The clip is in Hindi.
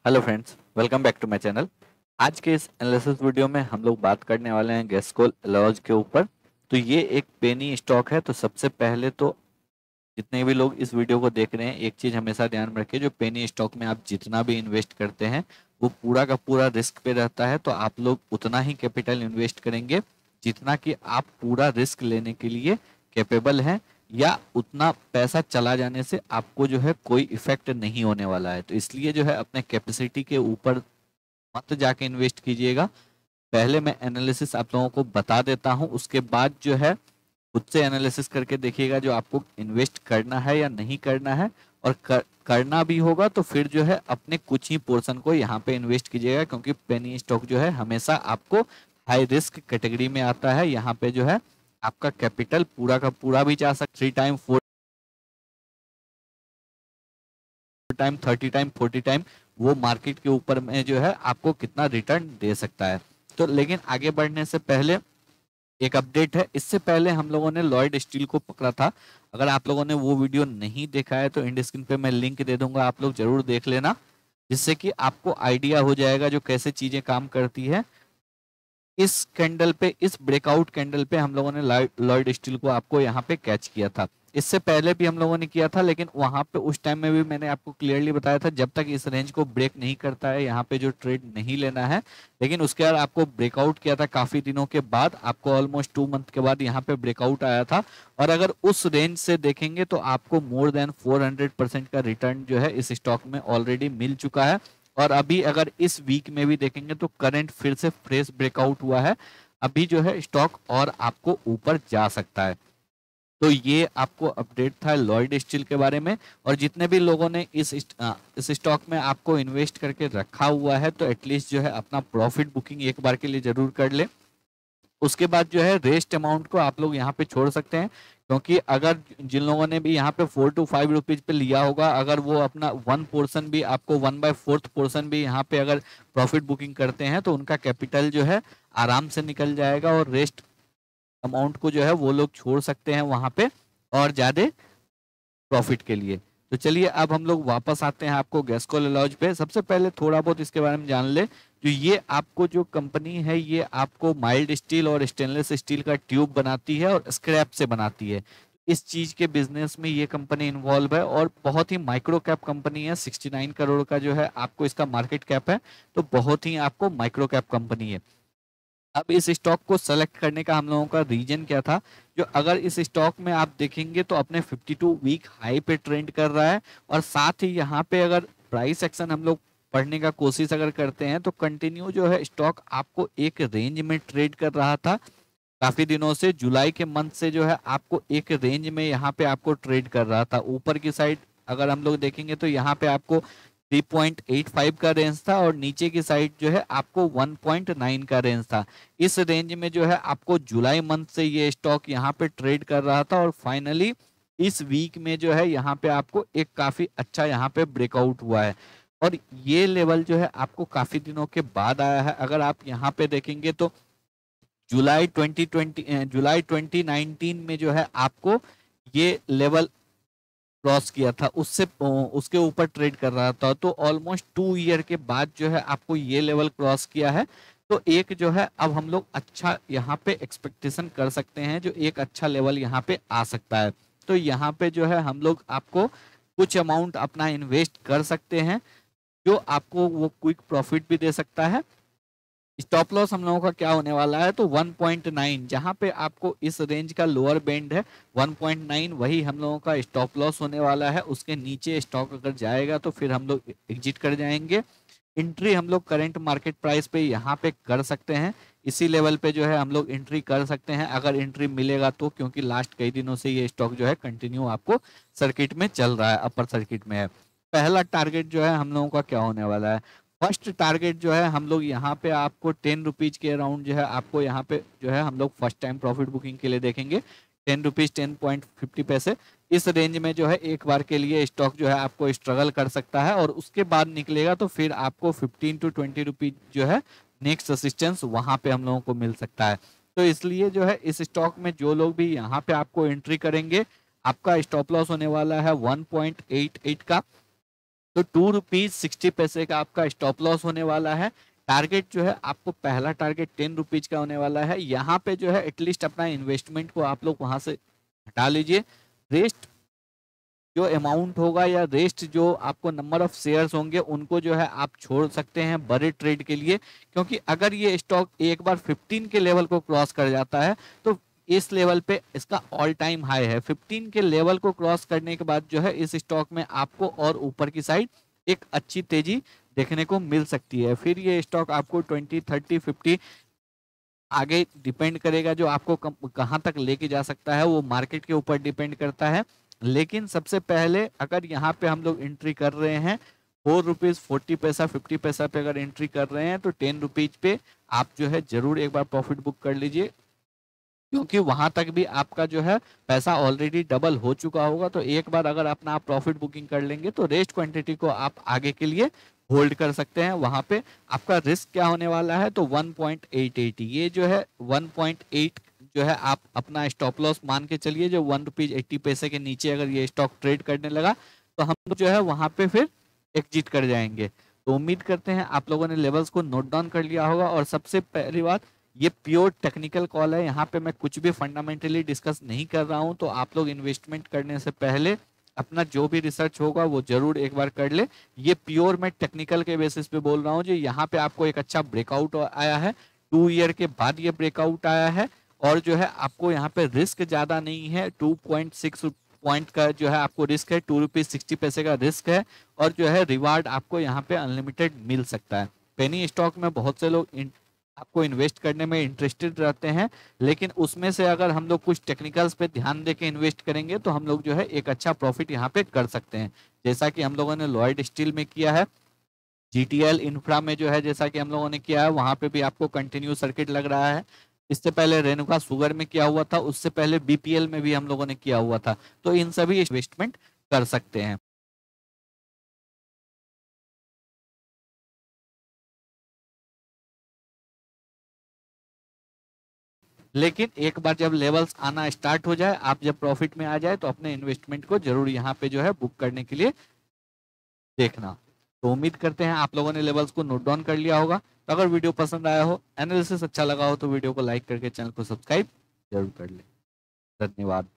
Hello friends, welcome back to my channel. आज के इस एनालिसिस वीडियो में हम लोग बात करने वाले हैं गैस्कोल एलॉज के ऊपर। तो ये एक पेनी स्टॉक है। तो सबसे पहले तो जितने भी लोग इस वीडियो को देख रहे हैं, एक चीज़ हमेशा ध्यान में रखिए, जो पेनी स्टॉक में आप जितना भी इन्वेस्ट करते हैं वो पूरा का पूरा रिस्क पे रहता है। तो आप लोग उतना ही कैपिटल इन्वेस्ट करेंगे जितना कि आप पूरा रिस्क लेने के लिए कैपेबल हैं, या उतना पैसा चला जाने से आपको जो है कोई इफेक्ट नहीं होने वाला है। तो इसलिए जो है अपने कैपेसिटी के ऊपर मत जाके इन्वेस्ट कीजिएगा। पहले मैं एनालिसिस आप लोगों को बता देता हूं, उसके बाद जो है खुद से एनालिसिस करके देखिएगा जो आपको इन्वेस्ट करना है या नहीं करना है। और करना भी होगा तो फिर जो है अपने कुछ ही पोर्शन को यहाँ पे इन्वेस्ट कीजिएगा, क्योंकि पेनी स्टॉक जो है हमेशा आपको हाई रिस्क कैटेगरी में आता है। यहाँ पे जो है आपका कैपिटल पूरा का पूरा भी जा सकता, 3 टाइम 4 टाइम 30 टाइम 40 टाइम, वो मार्केट के ऊपर में जो है आपको कितना रिटर्न दे सकता है। तो लेकिन आगे बढ़ने से पहले एक अपडेट है। इससे पहले हम लोगों ने लॉयड स्टील को पकड़ा था। अगर आप लोगों ने वो वीडियो नहीं देखा है तो इंड स्क्रीन पे मैं लिंक दे दूंगा, आप लोग जरूर देख लेना, जिससे कि आपको आइडिया हो जाएगा जो कैसे चीजें काम करती है। इस कैंडल पे, इस ब्रेकआउट कैंडल पे हम लोगों ने लॉयड स्टील को आपको यहाँ पे कैच किया था। इससे पहले भी हम लोगों ने किया था, लेकिन वहां पे उस टाइम में भी मैंने आपको क्लियरली बताया था जब तक इस रेंज को ब्रेक नहीं करता है यहाँ पे जो ट्रेड नहीं लेना है। लेकिन उसके बाद आपको ब्रेकआउट किया था काफी दिनों के बाद, आपको ऑलमोस्ट 2 मंथ के बाद यहाँ पे ब्रेकआउट आया था। और अगर उस रेंज से देखेंगे तो आपको मोर देन 400% का रिटर्न जो है इस स्टॉक में ऑलरेडी मिल चुका है। और अभी अगर इस वीक में भी देखेंगे तो करंट फिर से फ्रेश ब्रेकआउट हुआ है। अभी जो है स्टॉक और आपको ऊपर जा सकता है। तो ये आपको अपडेट था लॉयड स्टील के बारे में। और जितने भी लोगों ने इस स्टॉक में आपको इन्वेस्ट करके रखा हुआ है तो एटलीस्ट जो है अपना प्रॉफिट बुकिंग एक बार के लिए जरूर कर ले। उसके बाद जो है रेस्ट अमाउंट को आप लोग यहाँ पे छोड़ सकते हैं, क्योंकि अगर जिन लोगों ने भी यहाँ पे 4 to 5 रुपीज पे लिया होगा, अगर वो अपना 1 पोर्शन भी, आपको 1/4 पोर्शन भी यहाँ पे अगर प्रॉफिट बुकिंग करते हैं तो उनका कैपिटल जो है आराम से निकल जाएगा। और रेस्ट अमाउंट को जो है वो लोग छोड़ सकते हैं वहां पे और ज्यादा प्रॉफिट के लिए। तो चलिए अब हम लोग वापस आते हैं आपको गैस्कोल एलॉज पे। सबसे पहले थोड़ा बहुत इसके बारे में जान ले। जो ये आपको जो कंपनी है ये आपको माइल्ड स्टील और स्टेनलेस स्टील का ट्यूब बनाती है और स्क्रैप से बनाती है। इस चीज के बिजनेस में ये कंपनी इन्वॉल्व है और बहुत ही माइक्रो कैप कंपनी है। 69 करोड़ का जो है आपको इसका मार्केट कैप है, तो बहुत ही आपको माइक्रो कैप कंपनी है। अब इस स्टॉक को सेलेक्ट करने का हम लोगों का रीजन क्या था, जो अगर इस स्टॉक में आप देखेंगे तो अपने 52 वीक हाई पे ट्रेंड कर रहा है। और साथ ही यहाँ पे अगर प्राइस एक्शन हम लोग पढ़ने का कोशिश अगर करते हैं तो कंटिन्यू जो है स्टॉक आपको एक रेंज में ट्रेड कर रहा था काफी दिनों से। जुलाई के मंथ से जो है आपको एक रेंज में यहाँ पे आपको ट्रेड कर रहा था। ऊपर की साइड अगर हम लोग देखेंगे तो यहाँ पे आपको 3.85 का रेंज था और नीचे की साइड जो है आपको 1.9 का रेंज था। इस रेंज में जो है आपको जुलाई मंथ से ये स्टॉक यहाँ पे ट्रेड कर रहा था और फाइनली इस वीक में जो है यहाँ पे आपको एक काफी अच्छा यहाँ पे ब्रेकआउट हुआ है। और ये लेवल जो है आपको काफी दिनों के बाद आया है। अगर आप यहाँ पे देखेंगे तो जुलाई 2019 में जो है आपको ये लेवल क्रॉस किया था, उससे उसके ऊपर ट्रेड कर रहा था। तो ऑलमोस्ट 2 ईयर के बाद जो है आपको ये लेवल क्रॉस किया है। तो एक जो है अब हम लोग अच्छा यहाँ पे एक्सपेक्टेशन कर सकते हैं, जो एक अच्छा लेवल यहाँ पे आ सकता है। तो यहाँ पे जो है हम लोग आपको कुछ अमाउंट अपना इन्वेस्ट कर सकते हैं, जो आपको वो क्विक प्रॉफिट भी दे सकता है। स्टॉप लॉस हम लोगों का क्या होने वाला है, तो 1.9, जहां पे आपको इस रेंज का लोअर बैंड है 1.9, वही हम लोगों का स्टॉप लॉस होने वाला है। उसके नीचे स्टॉक अगर जाएगा तो फिर हम लोग एग्जिट कर जाएंगे। एंट्री हम लोग करंट मार्केट प्राइस पे यहाँ पे कर सकते हैं, इसी लेवल पे जो है हम लोग एंट्री कर सकते हैं अगर एंट्री मिलेगा तो, क्योंकि लास्ट कई दिनों से ये स्टॉक जो है कंटिन्यू आपको सर्किट में चल रहा है, अपर सर्किट में है। पहला टारगेट जो है हम लोगों का क्या होने वाला है, फर्स्ट टारगेट जो है हम लोग यहाँ पे आपको 10 रुपीज के अराउंड जो है आपको यहाँ पे जो है हम लोग फर्स्ट टाइम प्रॉफिट बुकिंग के लिए देखेंगे। 10 रुपीज 10.50 पैसे, इस रेंज में जो है एक बार के लिए स्टॉक जो है आपको स्ट्रगल कर सकता है और उसके बाद निकलेगा तो फिर आपको 15 to 20 रुपीज जो है नेक्स्ट असिस्टेंस वहां पे हम लोगों को मिल सकता है। तो इसलिए जो है इस स्टॉक में जो लोग भी यहाँ पे आपको एंट्री करेंगे, आपका स्टॉप लॉस होने वाला है 1.88 का। तो 2 रुपीज 60 पैसे का आपका स्टॉप लॉस होने वाला है। टारगेट जो है आपको पहला टारगेट 10 रुपीज का होने वाला है। यहाँ पे जो है एटलीस्ट अपना इन्वेस्टमेंट को आप लोग वहां से हटा लीजिए। रेस्ट जो अमाउंट होगा या रेस्ट जो आपको नंबर ऑफ शेयर्स होंगे उनको जो है आप छोड़ सकते हैं बड़े ट्रेड के लिए, क्योंकि अगर ये स्टॉक एक बार 15 के लेवल को क्रॉस कर जाता है तो इस लेवल पे इसका ऑल टाइम हाई है। 15 के लेवल को क्रॉस करने के बाद जो है इस स्टॉक में आपको और ऊपर की साइड एक अच्छी तेजी देखने को मिल सकती है। फिर ये स्टॉक आपको 20, 30, 50 आगे डिपेंड करेगा, जो आपको कहाँ तक लेके जा सकता है वो मार्केट के ऊपर डिपेंड करता है। लेकिन सबसे पहले अगर यहाँ पे हम लोग एंट्री कर रहे हैं 4 रुपीज 40 पैसा 50 पैसा पे अगर एंट्री कर रहे हैं तो 10 रुपीज पे आप जो है जरूर एक बार प्रॉफिट बुक कर लीजिए, क्योंकि वहां तक भी आपका जो है पैसा ऑलरेडी डबल हो चुका होगा। तो एक बार अगर अपना आप प्रॉफिट बुकिंग कर लेंगे तो रेस्ट क्वांटिटी को आप आगे के लिए होल्ड कर सकते हैं। वहां पे आपका रिस्क क्या होने वाला है तो 1.88, ये जो है 1.8 जो है आप अपना स्टॉप लॉस मान के चलिए। जो 1 रुपीज 80 पैसे के नीचे अगर ये स्टॉक ट्रेड करने लगा तो हम लोग जो है वहां पे फिर एग्जिट कर जाएंगे। तो उम्मीद करते हैं आप लोगों ने लेवल्स को नोट डाउन कर लिया होगा। और सबसे पहली बात, ये प्योर टेक्निकल कॉल है, यहाँ पे मैं कुछ भी फंडामेंटली डिस्कस नहीं कर रहा हूँ। तो आप लोग इन्वेस्टमेंट करने से पहले अपना जो भी रिसर्च होगा वो जरूर एक बार कर ले। ये प्योर मैं टेक्निकल के बेसिस पे बोल रहा हूँ। जो यहाँ पे आपको एक अच्छा ब्रेकआउट आया है, 2 ईयर के बाद ये ब्रेकआउट आया है, और जो है आपको यहाँ पे रिस्क ज्यादा नहीं है। 2.6 पॉइंट का जो है आपको रिस्क है, 2 रुपीज 60 पैसे का रिस्क है, और जो है रिवार्ड आपको यहाँ पे अनलिमिटेड मिल सकता है। पेनी स्टॉक में बहुत से लोग आपको इन्वेस्ट करने में इंटरेस्टेड रहते हैं, लेकिन उसमें से अगर हम लोग कुछ टेक्निकल्स पे ध्यान देके इन्वेस्ट करेंगे तो हम लोग जो है एक अच्छा प्रॉफिट यहाँ पे कर सकते हैं। जैसा कि हम लोगों ने लॉयड स्टील में किया है, जीटीएल इंफ्रा में जो है जैसा कि हम लोगों ने किया है, वहां पे भी आपको कंटिन्यू सर्किट लग रहा है। इससे पहले रेणुका शुगर में किया हुआ था, उससे पहले बीपीएल में भी हम लोगों ने किया हुआ था। तो इन सभी इन्वेस्टमेंट कर सकते हैं। लेकिन एक बार जब लेवल्स आना स्टार्ट हो जाए, आप जब प्रॉफिट में आ जाए तो अपने इन्वेस्टमेंट को जरूर यहाँ पे जो है बुक करने के लिए देखना। तो उम्मीद करते हैं आप लोगों ने लेवल्स को नोट डाउन कर लिया होगा। तो अगर वीडियो पसंद आया हो, एनालिसिस अच्छा लगा हो तो वीडियो को लाइक करके चैनल को सब्सक्राइब जरूर कर ले। धन्यवाद।